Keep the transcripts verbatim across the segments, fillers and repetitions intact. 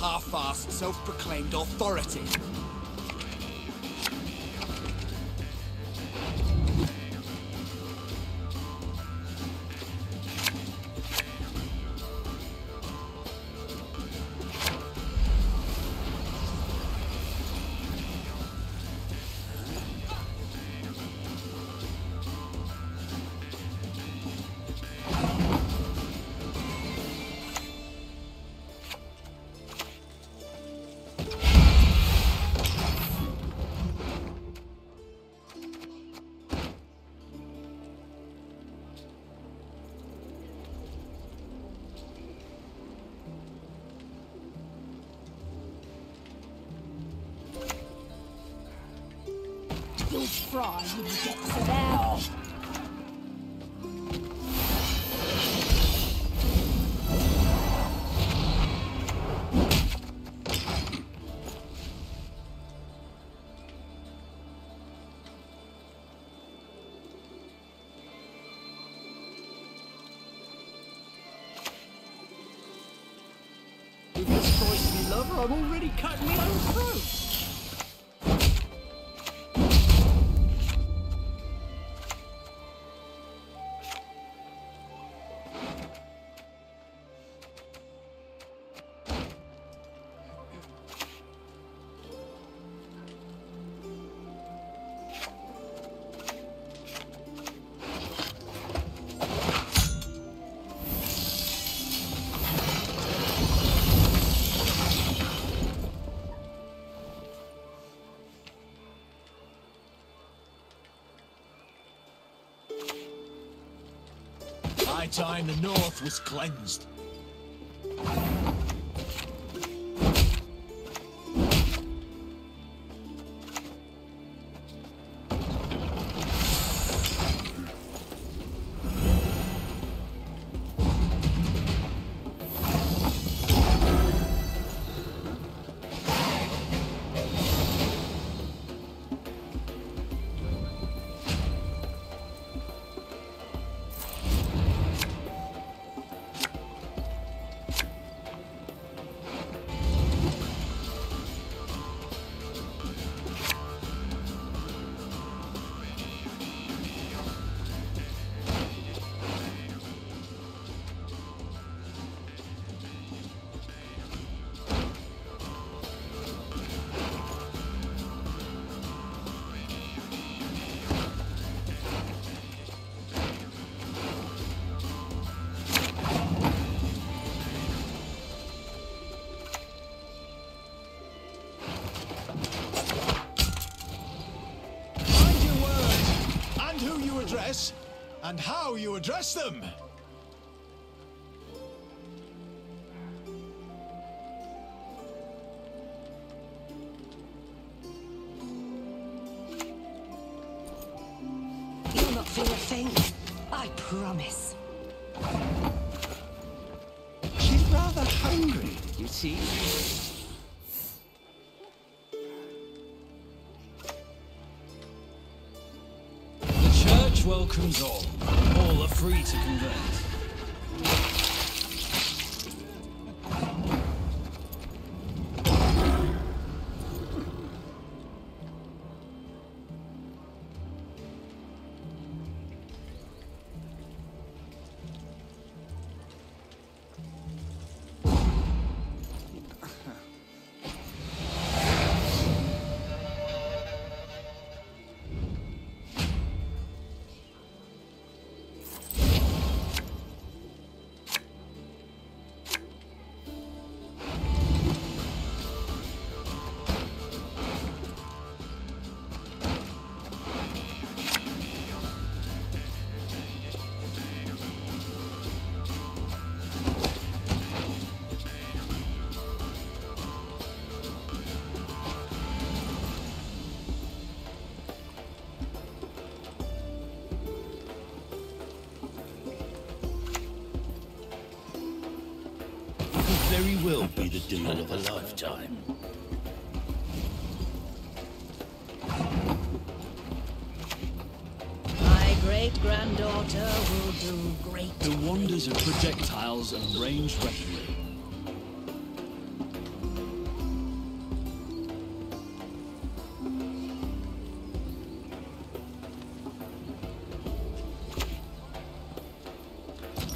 half-assed, self-proclaimed authority. You'll fry when you get to there. With this feisty lover, I'm already cutting my own throat. High time the north was cleansed. And how you address them. You'll not feel a thing, I promise. She's rather hungry, you see. Welcomes all. All are free to convert. Very will be the duel of a lifetime. My great-granddaughter will do great. The wonders of projectiles and ranged weaponry.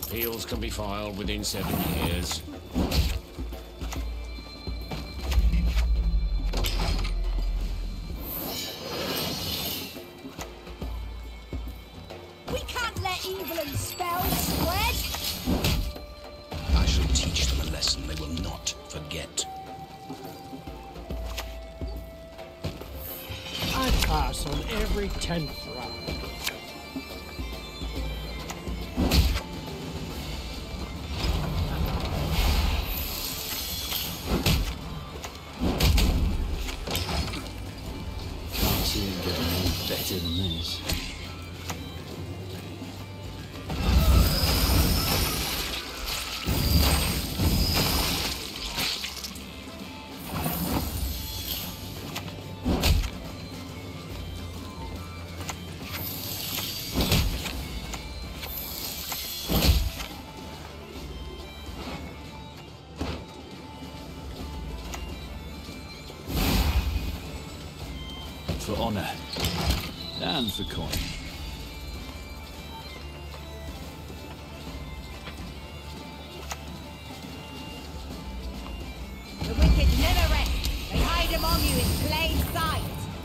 Appeals can be filed within seven years. We can't let evil and spells spread! I shall teach them a lesson they will not forget. I pass on every tenth round. Can't see it getting any better than this. For honor and for coin. The wicked never rest. They hide among you in plain sight.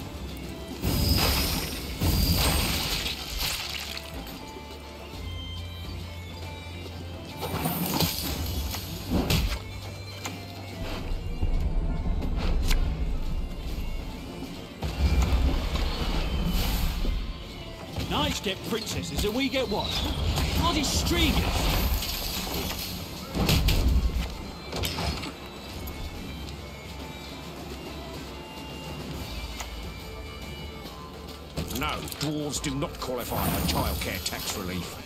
Knights get princesses and we get what? Bloody streagers! No, dwarves do not qualify for childcare tax relief.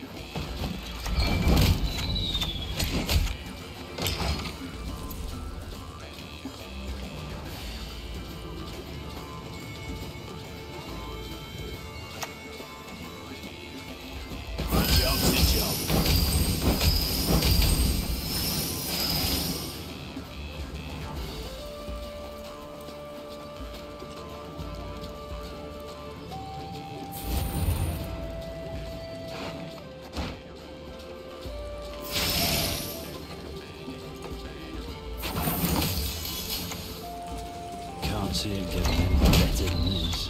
Can't see it getting any better than this.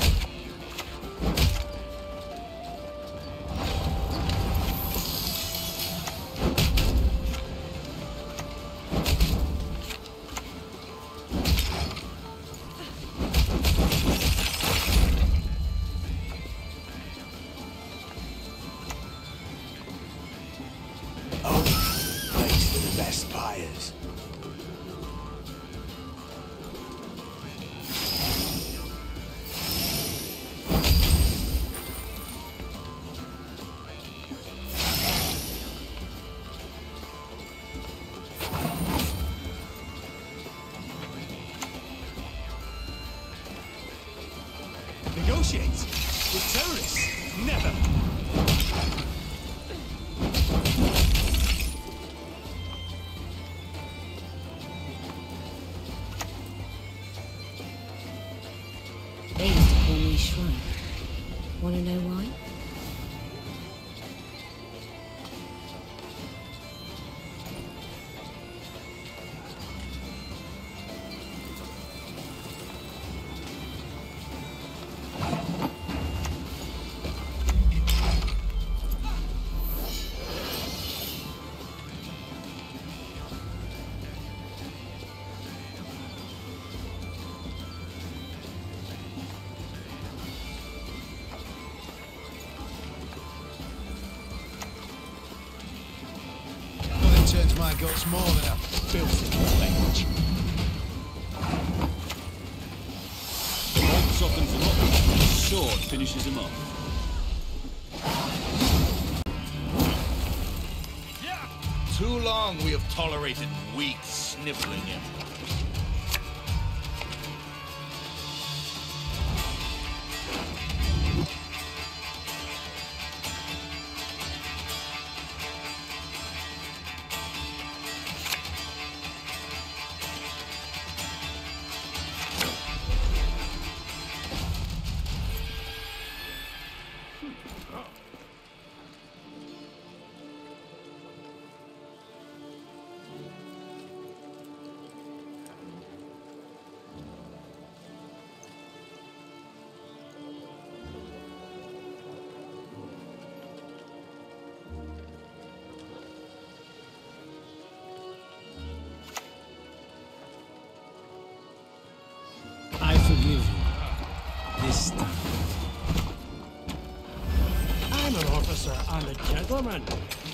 Oh, thanks to the best buyers. Negotiate with terrorists? Never. They used to call me Shrine. Want to know why? Turns my guts more than a filthy language. One softens them up, the sword finishes them off. Too long we have tolerated weak sniveling him. And a gentleman.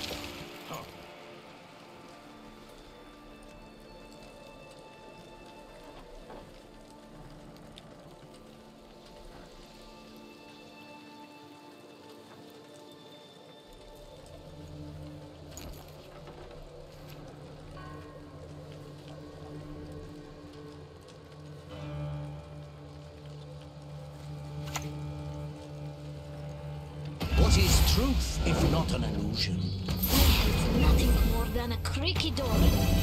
What is truth, if not an illusion? It's nothing more than a creaky door.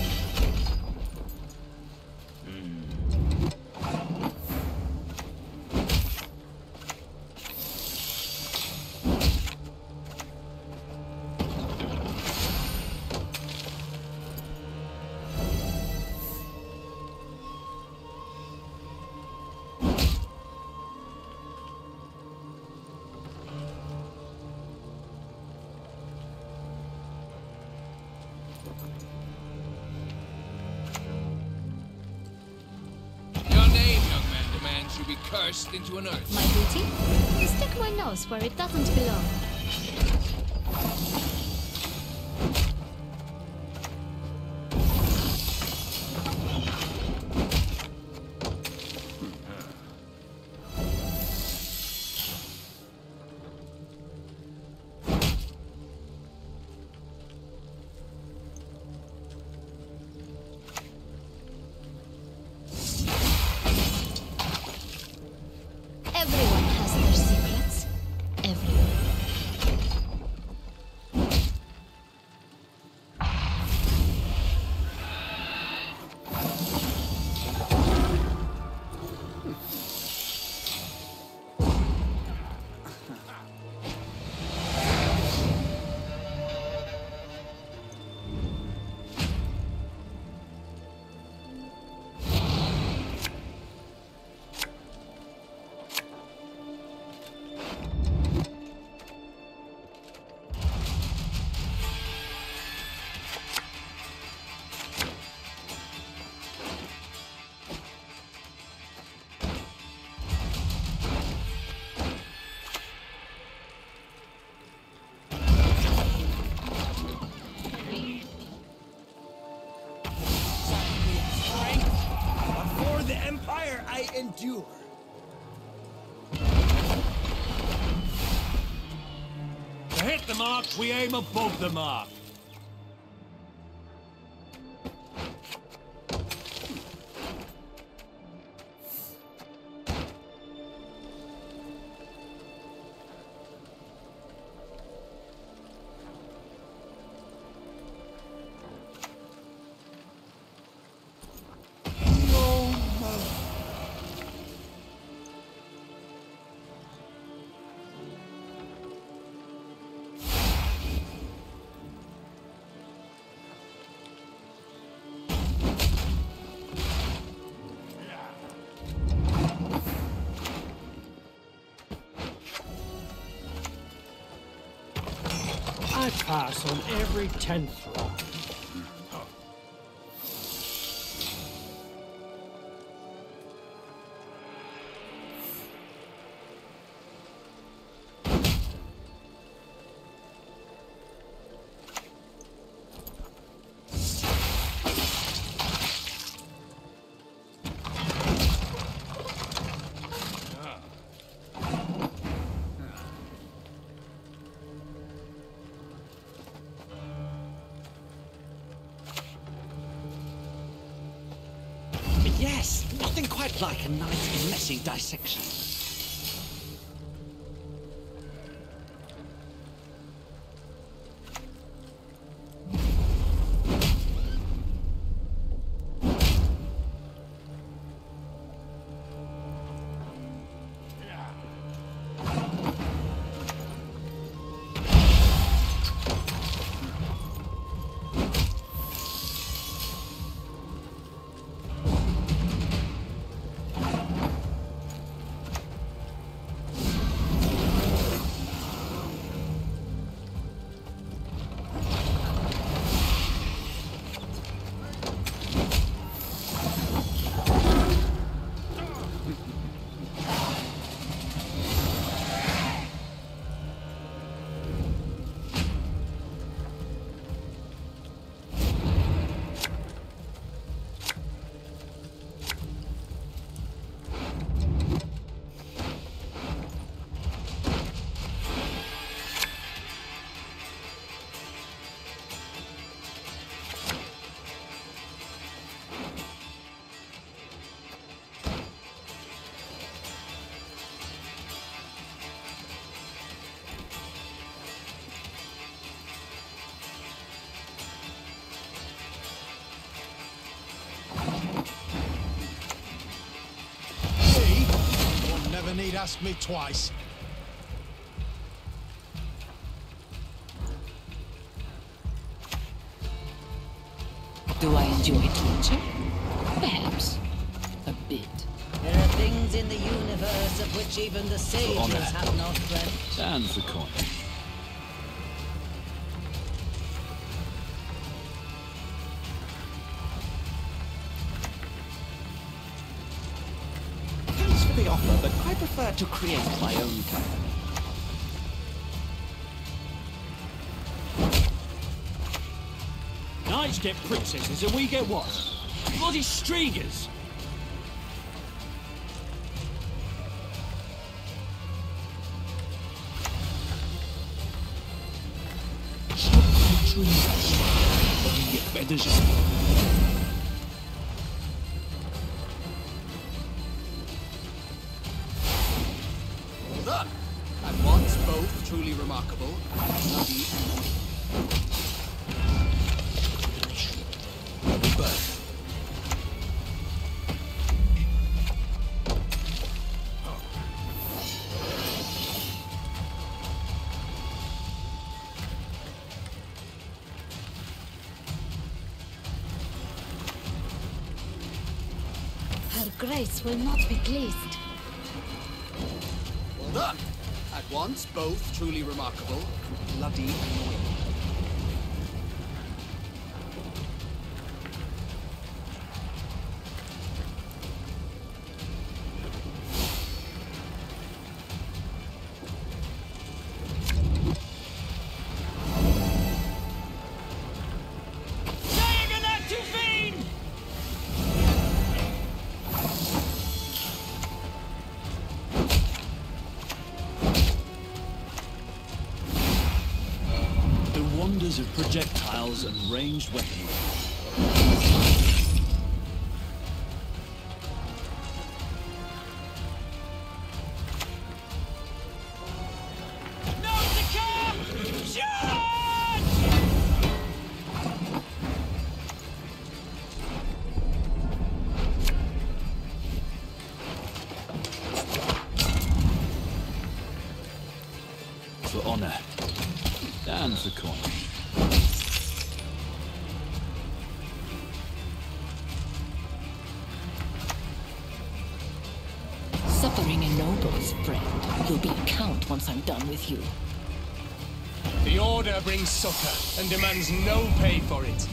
Be cursed into an earth. My duty is stick my nose where it doesn't belong. Everyone has their secrets. Everyone. I endure. To hit the mark, we aim above the mark. I pass on every tenth round. Yes, nothing quite like a nice, messy dissection. ask me twice. Do I enjoy torture? Perhaps. A bit. There are things in the universe of which even the sages honor. have not dreamt. Stands the coin. Thanks for the offer, but I prefer to create my own company. Knights get princesses and we get what? Bloody streagers! You get better shit. Hold up! At once both truly remarkable, bloody and birth. Her Grace will not be pleased. Hold up! At once both truly remarkable, bloody annoying. Wonders of projectiles and ranged weaponry. For honor. Stands the coin. Suffering ennobles, friend. You'll be a count once I'm done with you. The Order brings succor and demands no pay for it.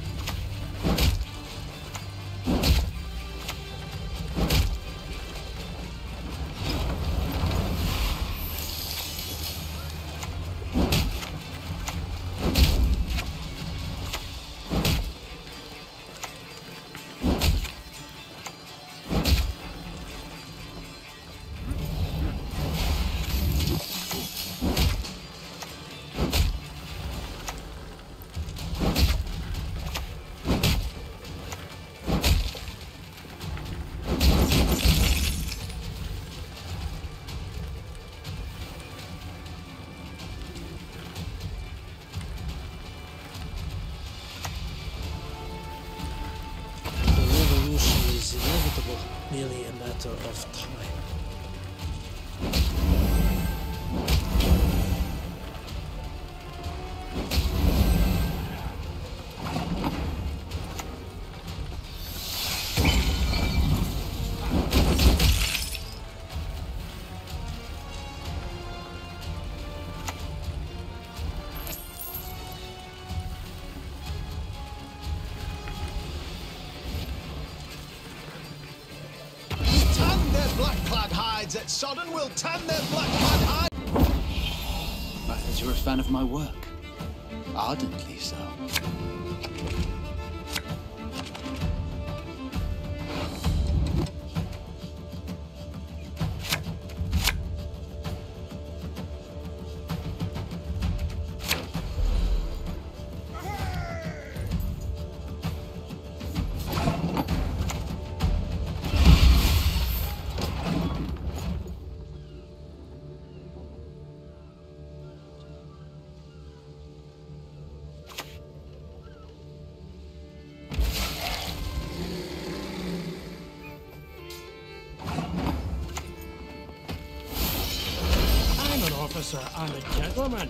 Merely a matter of time. Black-clad hides at Sodden will tan their black-clad hides. I heard you're a fan of my work. Ardently so. officer and a gentleman.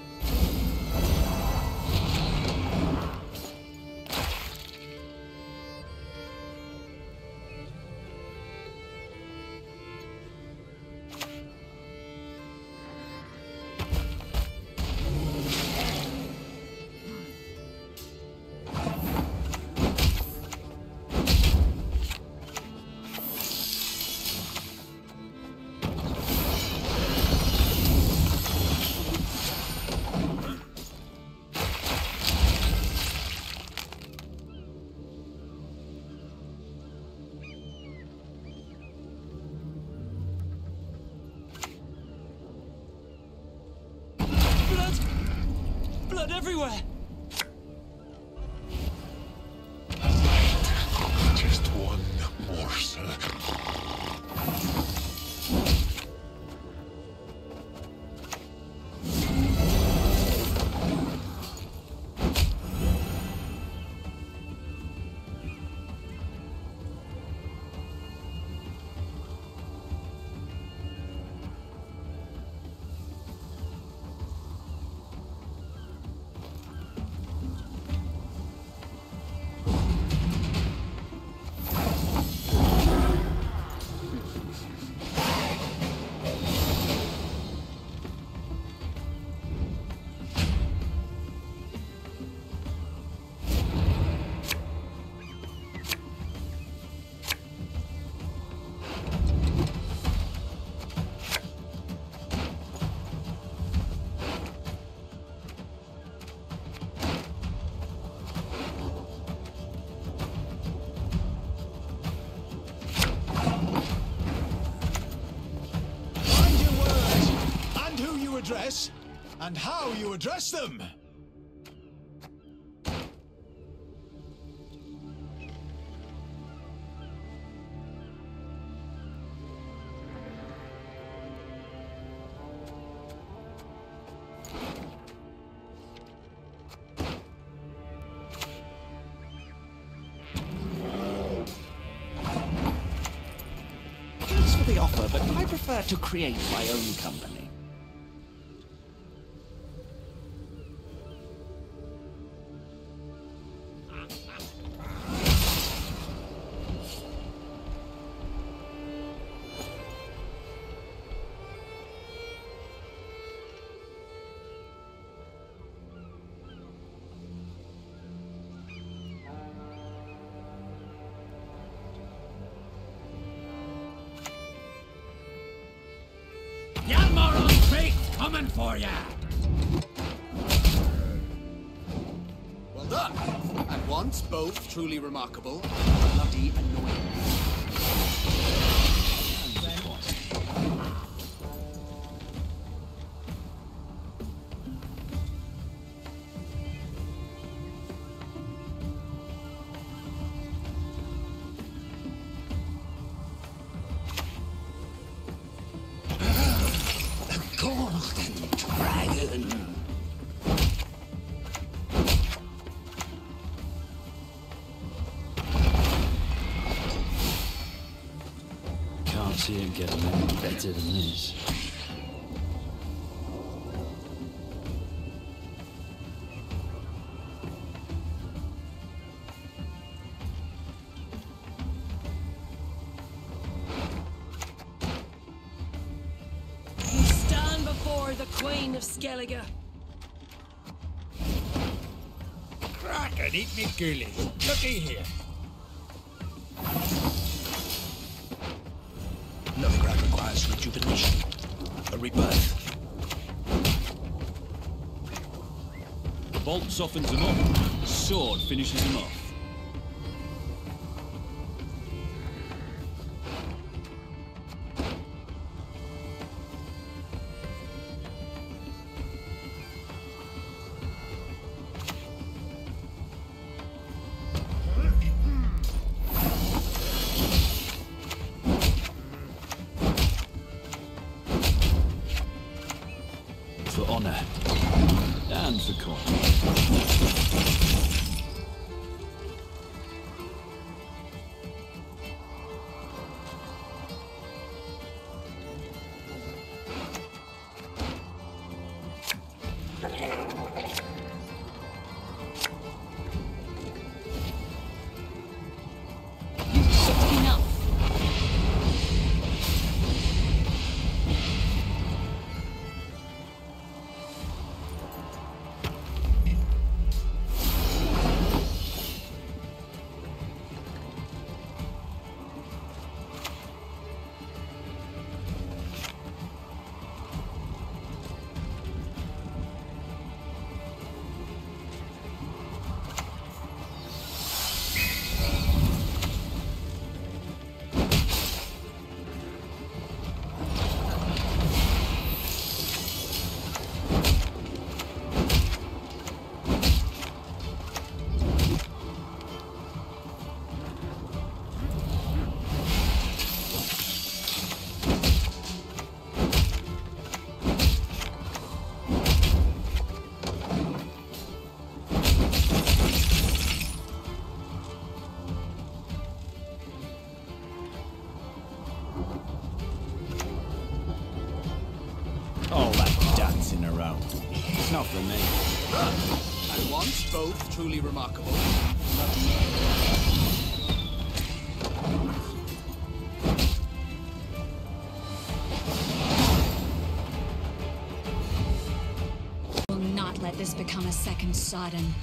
Blood everywhere! Just one morsel. Address and how you address them. Thanks for the offer, but I prefer to create my own company. Coming for ya! Well done! At once, both truly remarkable, bloody annoying. See him getting any better than this. You stand before the Queen of Skellige. Crack and eat me ghoulies. Looky here. Novigrad requires rejuvenation, a rebirth. The bolt softens him up. The sword finishes him off. For honor. And for coin. both truly remarkable. Will not let this become a second Sodom.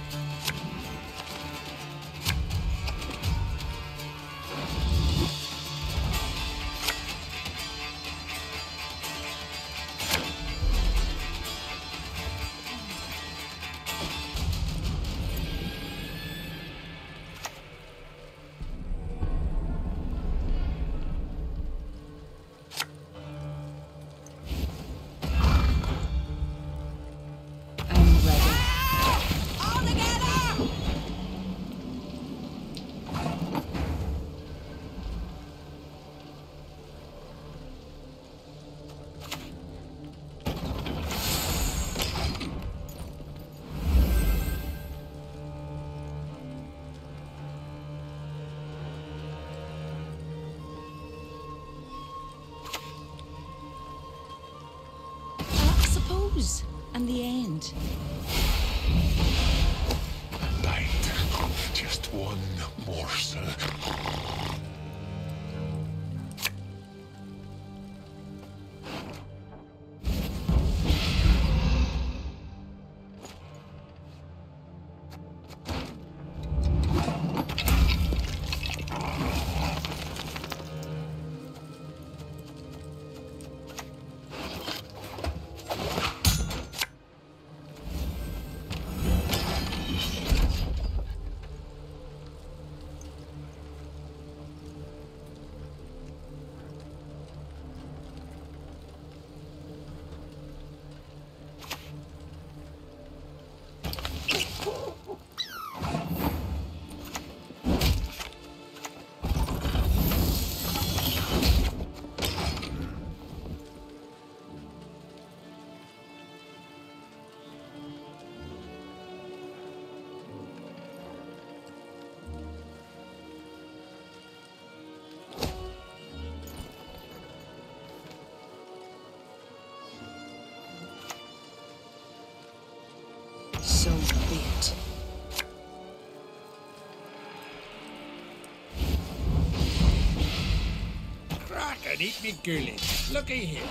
And the end. Light. Just one morsel. So be it. Crack and eat me girly. Looky here.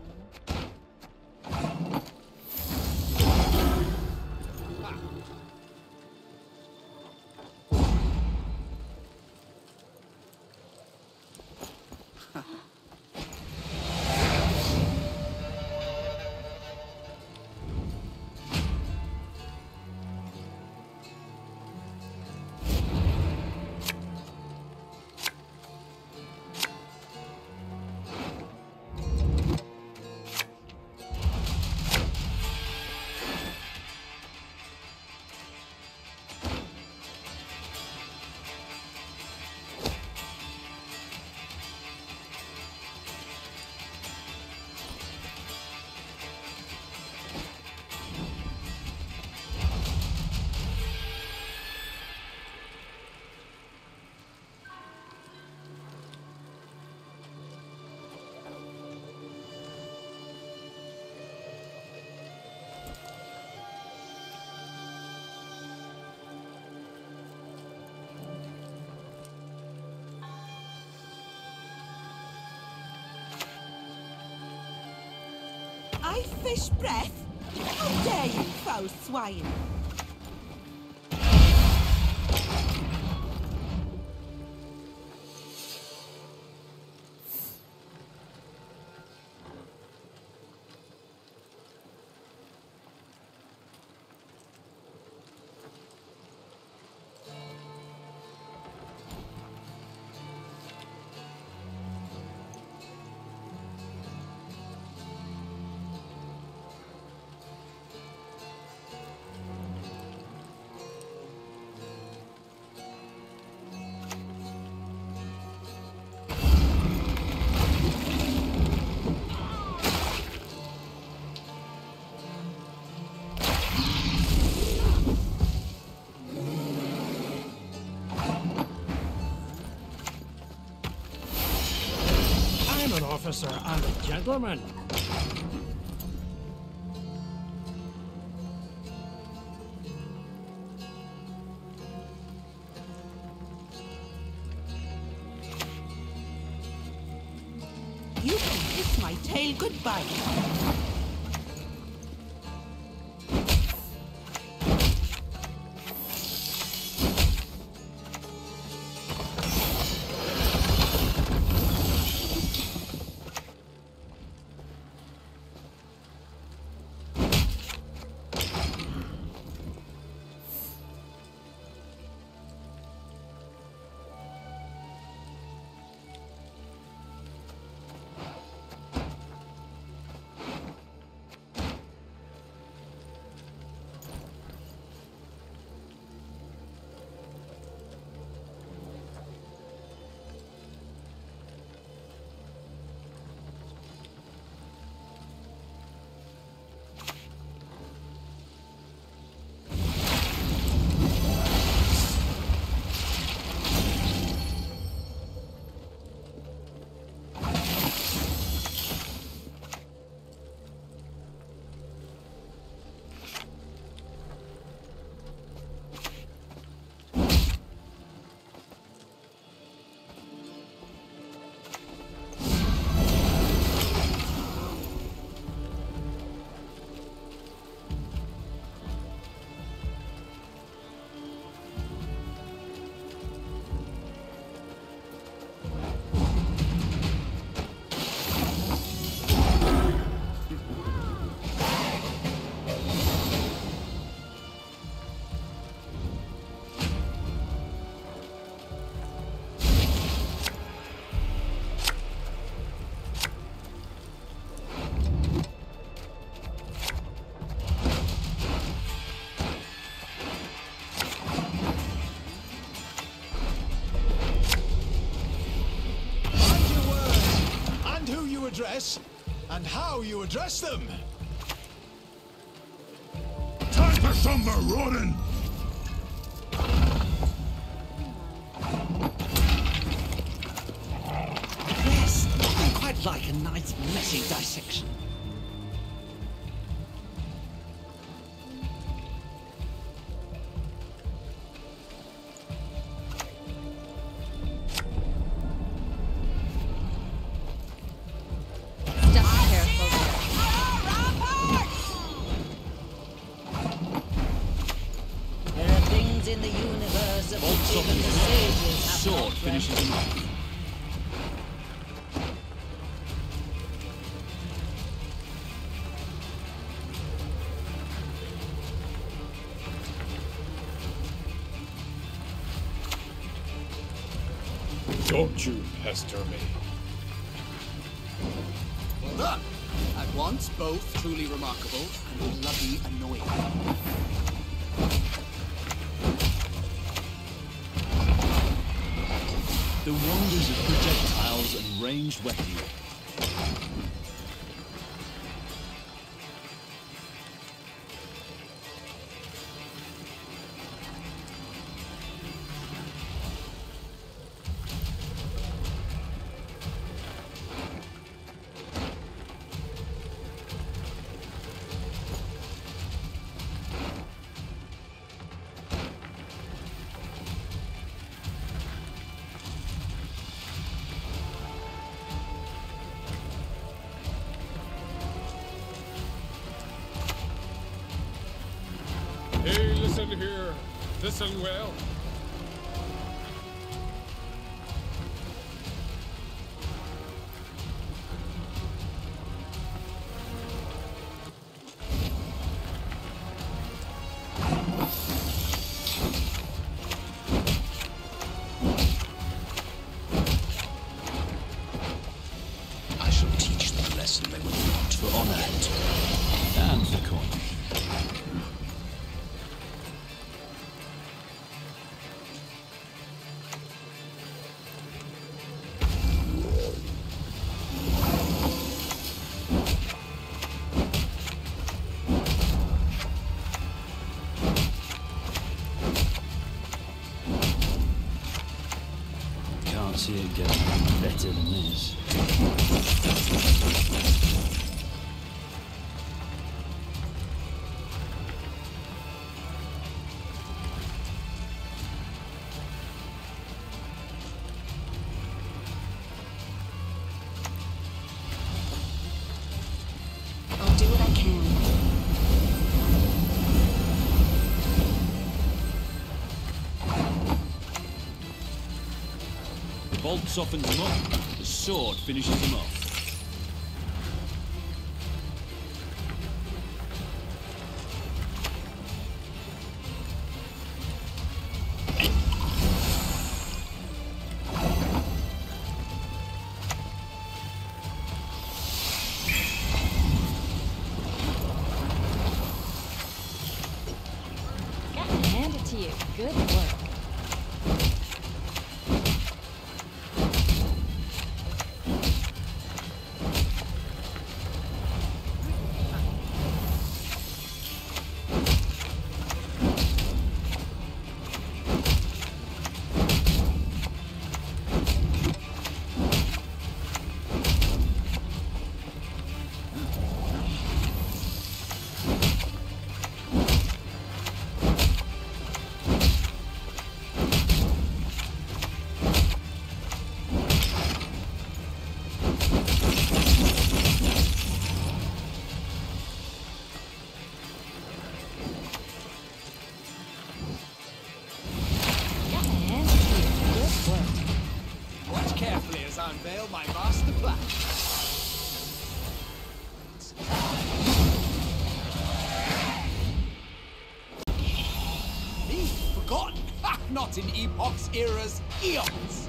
I fish breath? How dare you, foul swine! Officer and a gentleman. You can kiss my tail goodbye. Address and how you address them. Time for some marauding! Yes, I quite like a nice messy dissection. Don't you pester me. Well done. At once, both truly remarkable and bloody annoying. The wonders of projectiles and ranged weaponry. Hey, listen here. Listen well. I shall teach them a lesson they will not For honor and for coin. Can't see it getting better than this. bolt softens him up, the sword finishes him off. Gotta hand it to you. Good work. Unveil my master plan. Me? Forgotten? Ha! Not in epochs, eras, eons!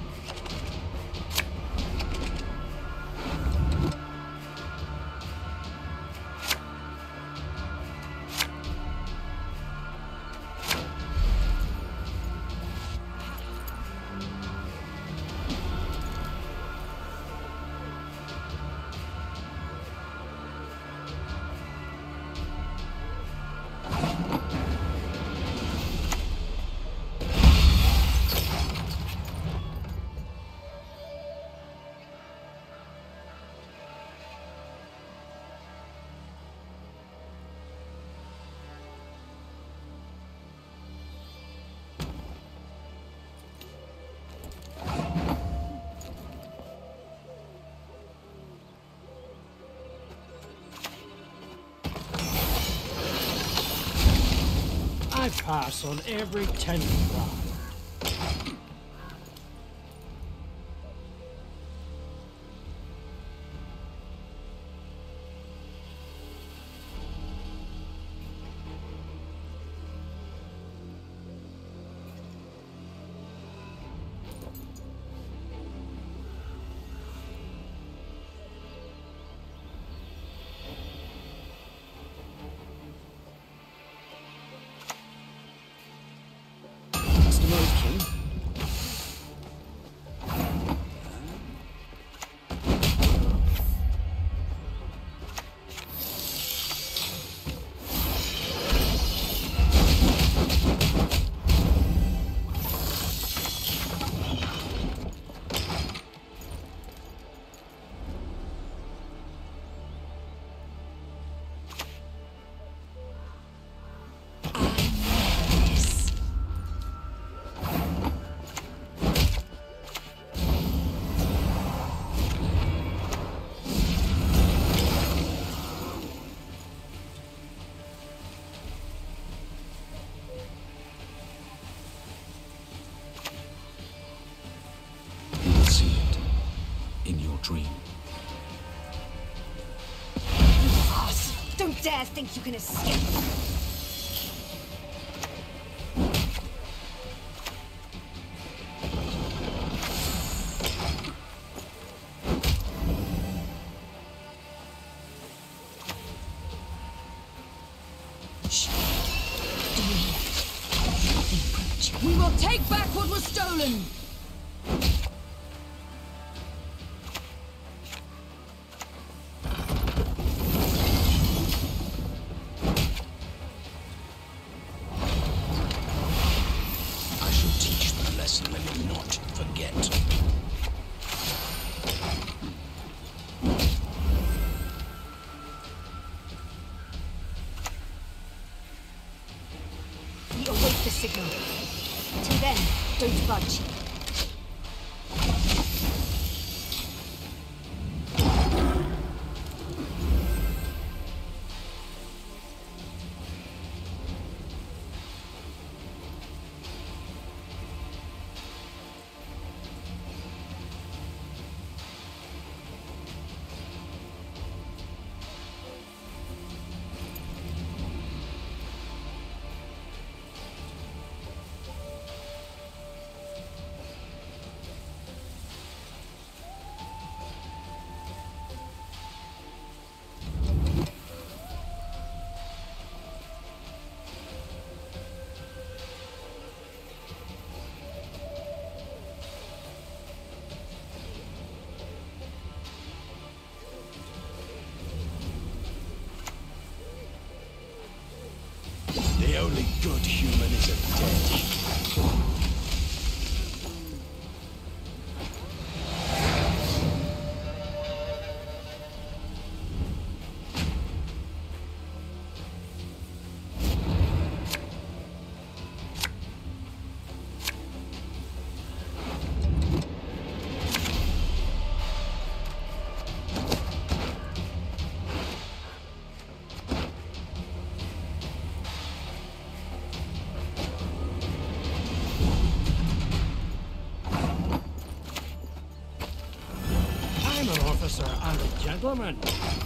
I pass on every tenth try. Dream. Don't dare think you can escape. Shh. We will take back what was stolen. Signal. Till then, don't budge. gentlemen.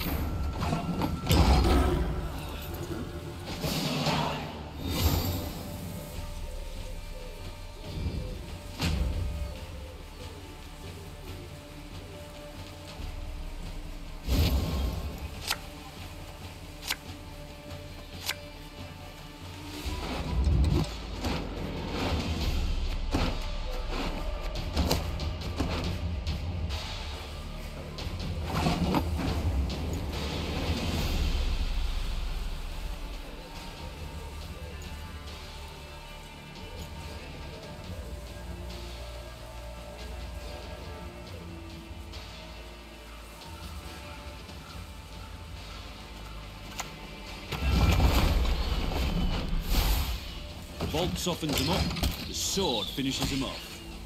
The bolt softens him up, the sword finishes him off.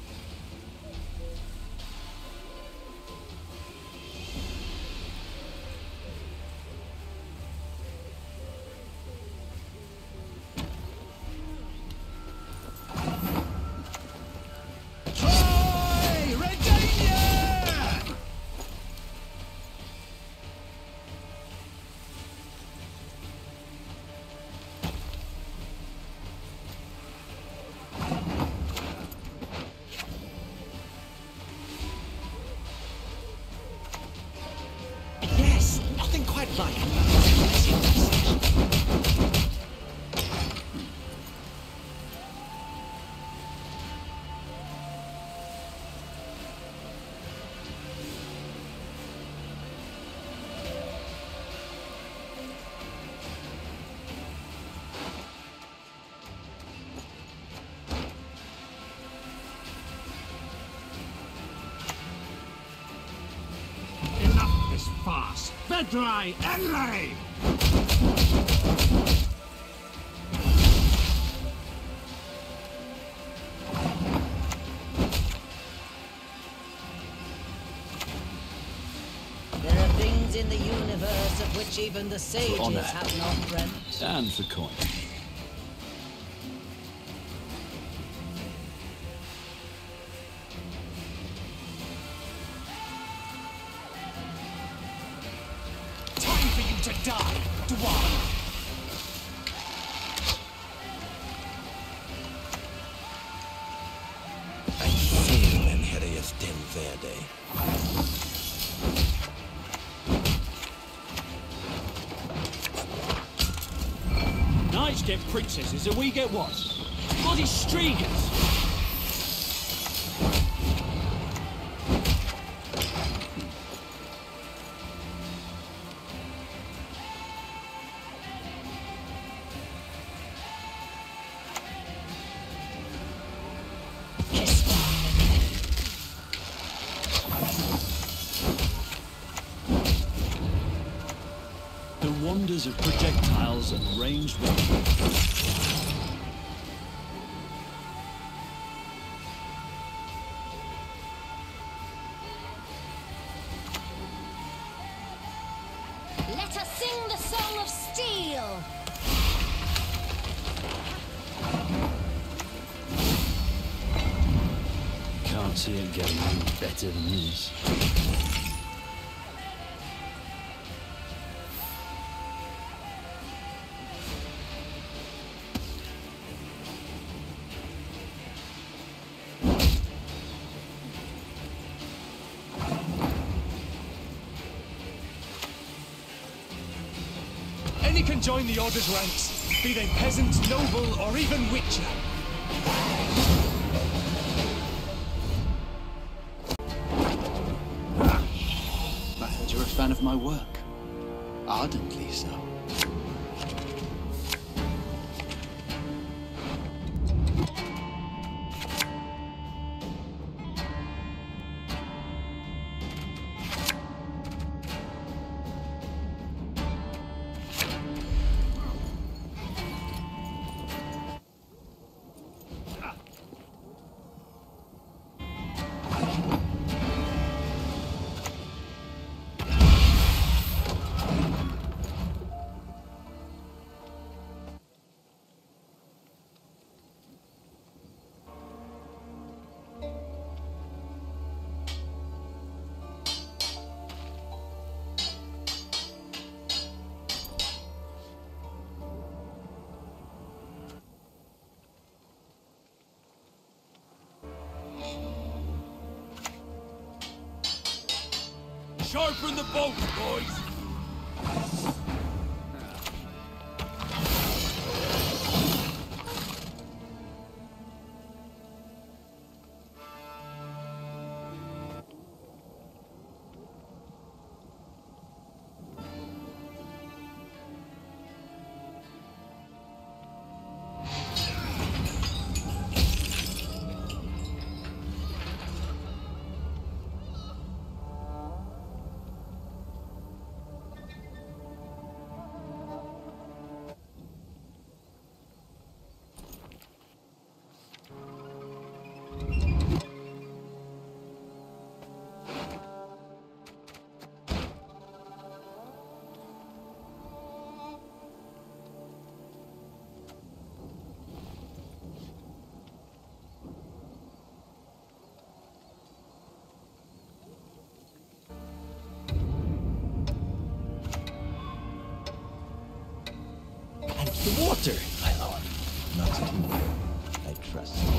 Farce. Vedrai Enlay! There are things in the universe of which even the sages honor. have not dreamt. And for coin. To die, Dwarf! Ein Seelen hätte es denn werde. Knights get princesses and we get what? Bloody streakers! Wonders of projectiles and ranged weapons. Let us sing the song of steel. Can't see it getting any better than this. Any can join the Order's ranks, be they peasant, noble, or even witcher. I heard you're a fan of my work. Ardently so. Sharpen the bolts, boys! The water, my lord. Not you. I trust you.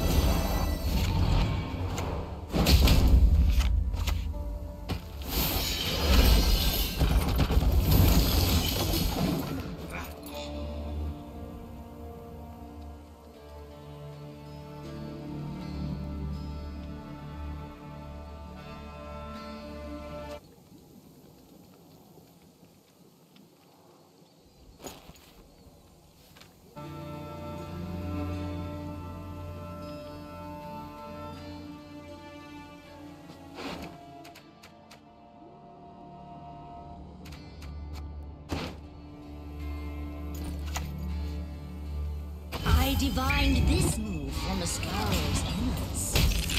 I divined this move from the Scarrow's innards.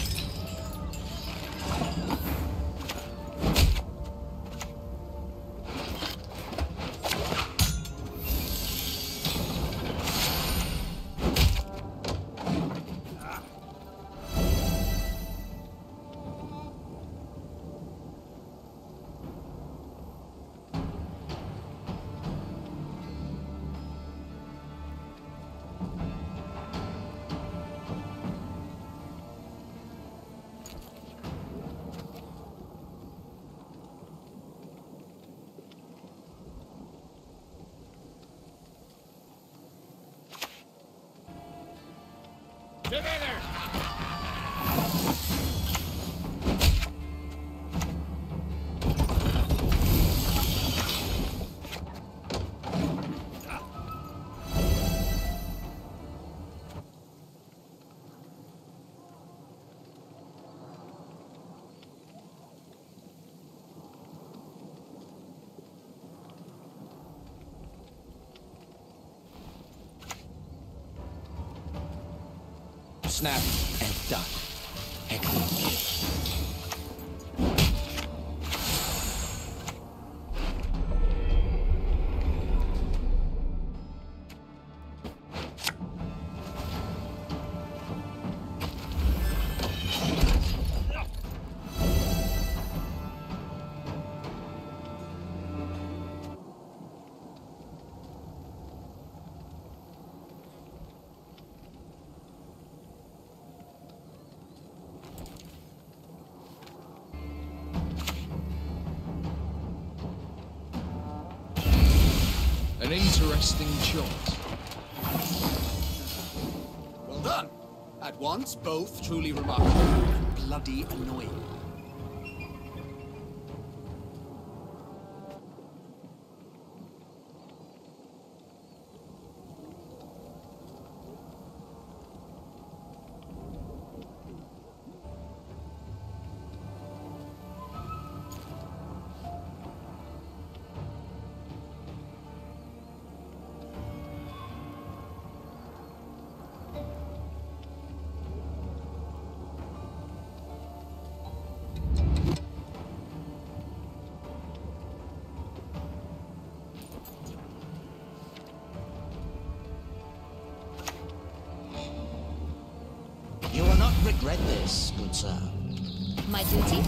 Together! Snap and duck. Excellent kill. An interesting shot. Well done. At once, both truly remarkable and bloody annoying. You will not regret this, good sir. My duty?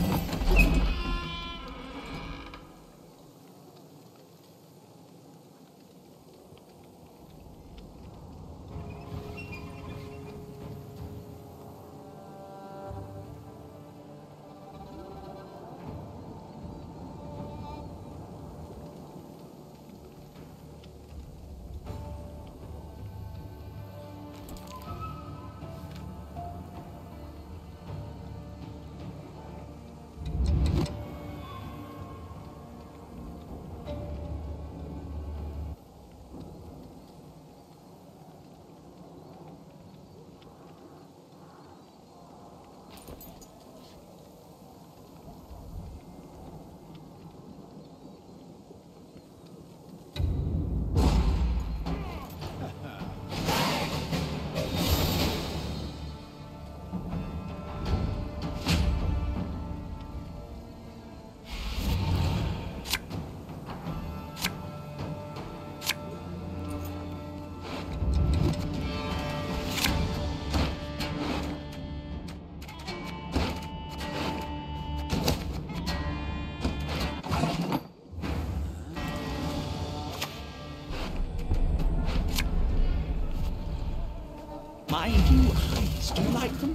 My new eyes, do you like them?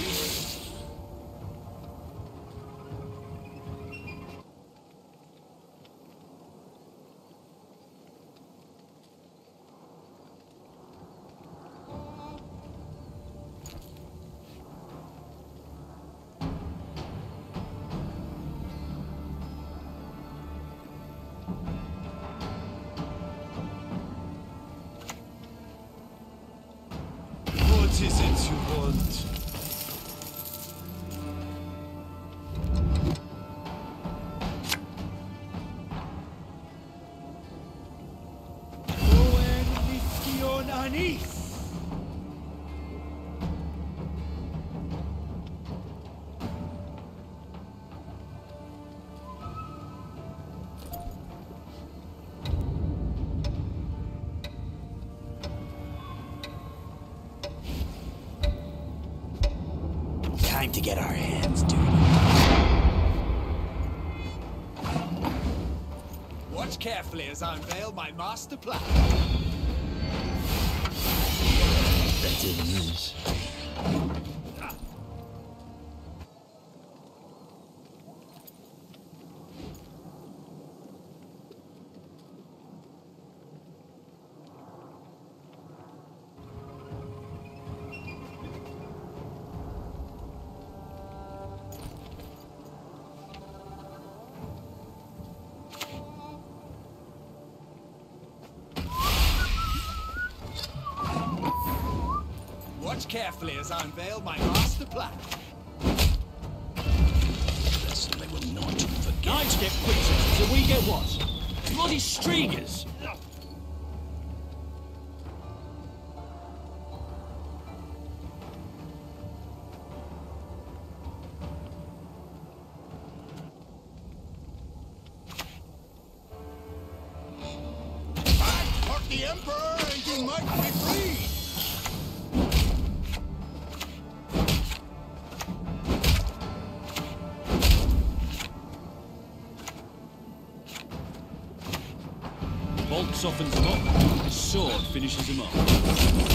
What is it you want? Time to get our hands dirty. Watch carefully as I unveil my master plan. Better than this. Watch carefully as I unveil my master plan. That's something we're not to forget. Knights get princesses and we get what? Bloody streagers! Hurt the Emperor and you might be free! Bolt softens them up, his sword finishes him up.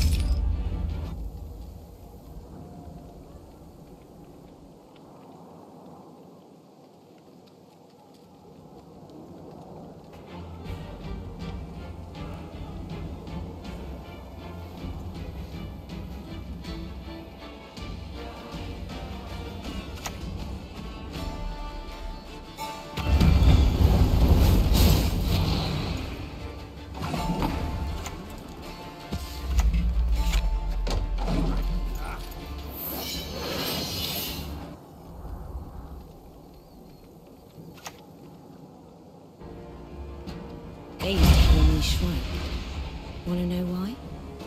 They used to call me Shrine. Wanna know why?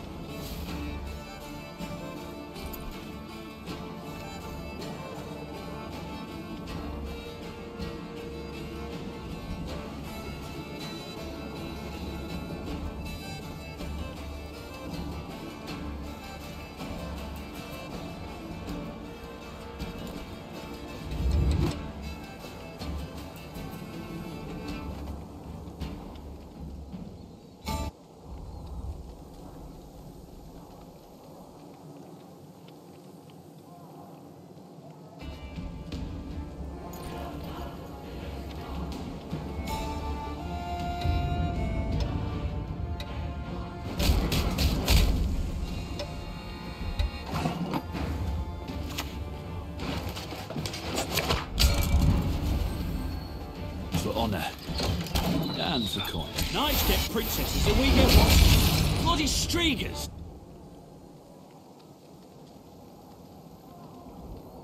For honour. And for coin. Knights get princesses and we get what? Bloody streagers!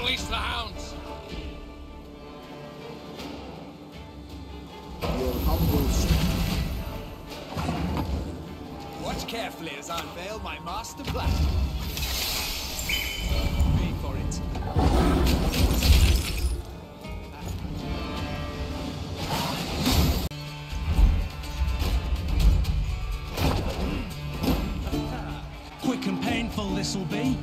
Release the hounds! Your humble servant. Watch carefully as I unveil my master plan. Pay for it. Quick and painful this'll be.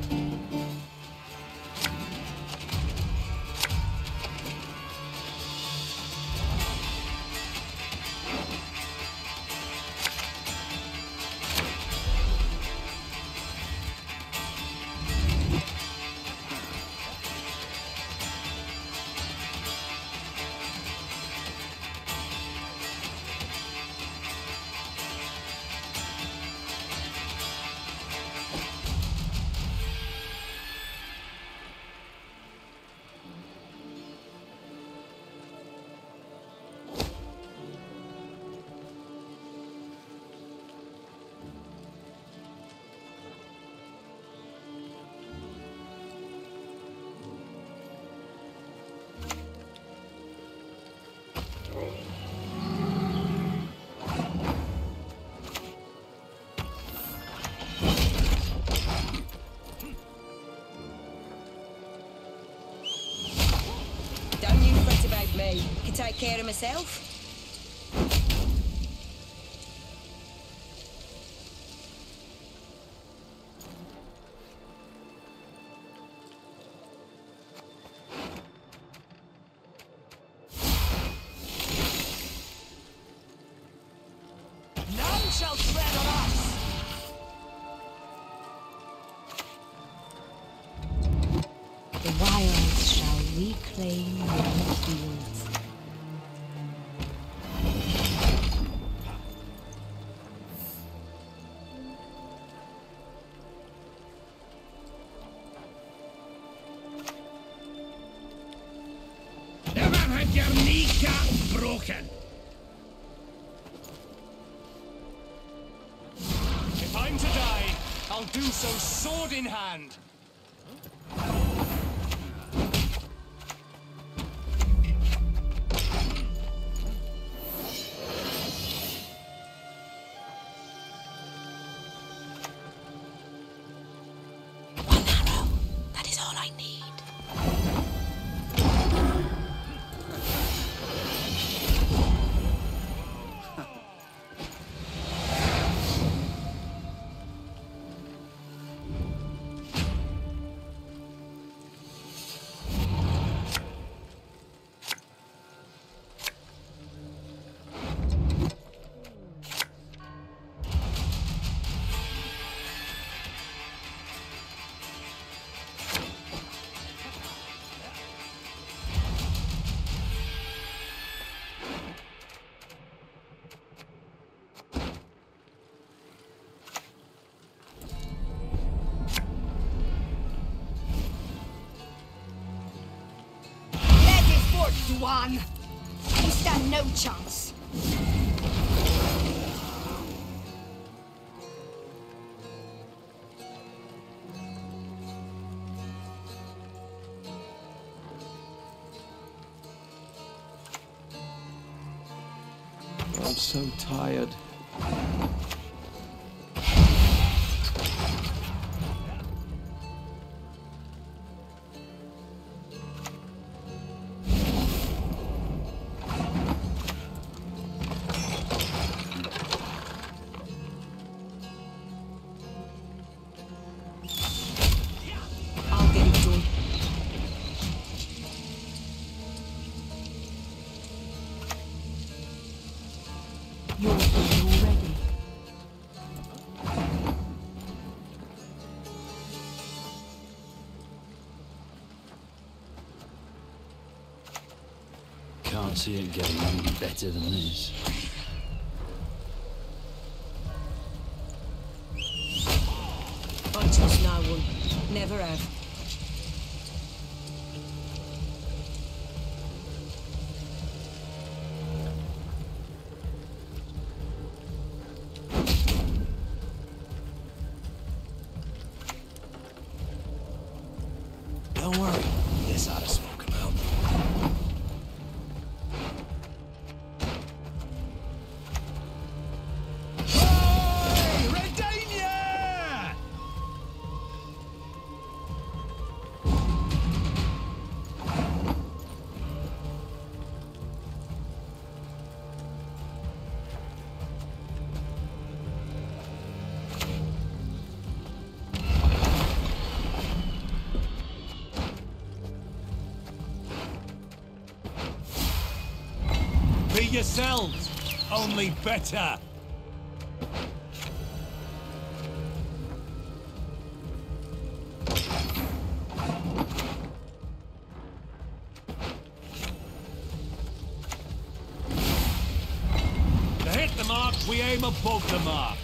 Me. Can take care of myself. None shall tread on us! The wilds shall reclaim their fields. Never had your kneecap broken! If I'm to die, I'll do so sword in hand. One. You stand no chance. I'm so tired. Can't see it getting any better than this. I trust no one. Never have. Don't worry. this ought to smoke him out. Hey, Redania! Be yourselves, only better. To hit the mark, we aim above the mark.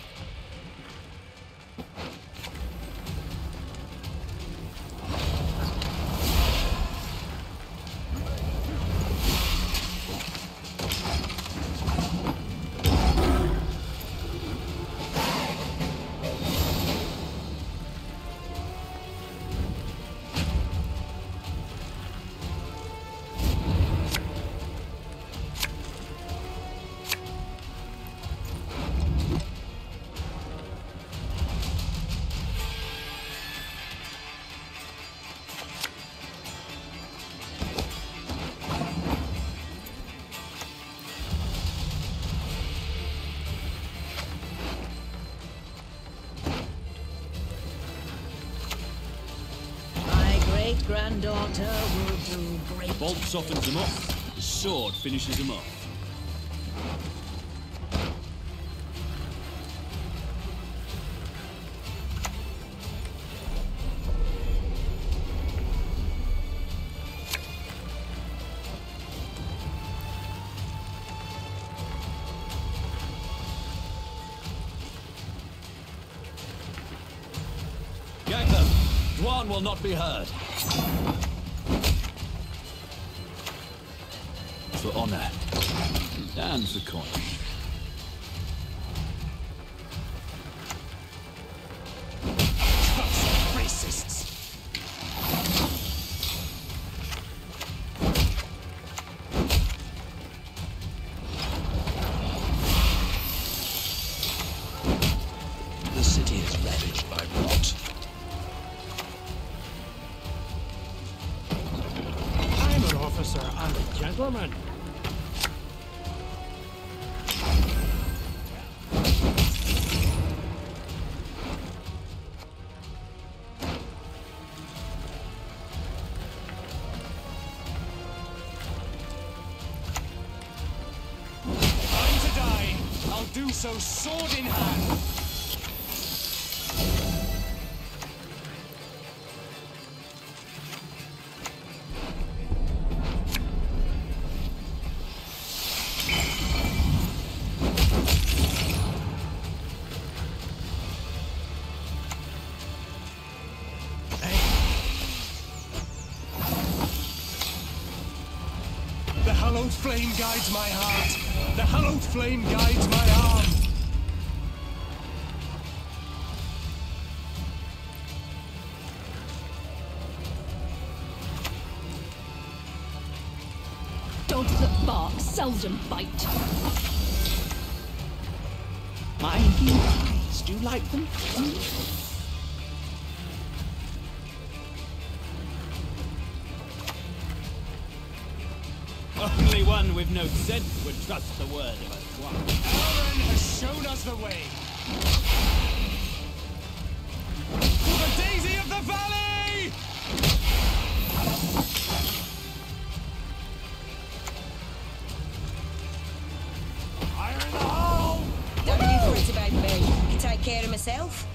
Granddaughter will do great. Bolt softens them up, the sword finishes them off. Gang them! Dwan will not be heard. For honor and for coin. Racists! The city is ravaged by rot. I'm an officer and a gentleman. Time to die. I'll do so sword in hand. The hallowed flame guides my heart. The hallowed flame guides my arm. Dogs that bark seldom bite. My new eyes, do you like them? Hmm? Only one with no sense would trust the word of a swan. Idarran has shown us the way. To the daisy of the valley! Fire in the hole! Don't you fret about me. I can take care of myself.